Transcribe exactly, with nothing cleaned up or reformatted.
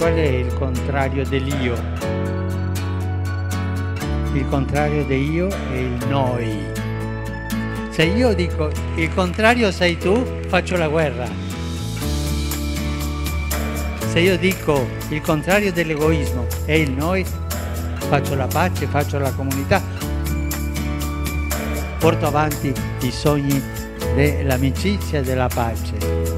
qual è il contrario dell'io? Il contrario di io è il noi. Se io dico il contrario sei tu, faccio la guerra. Se io dico il contrario dell'egoismo è il noi, faccio la pace, faccio la comunità, porto avanti i sogni dell'amicizia e della pace.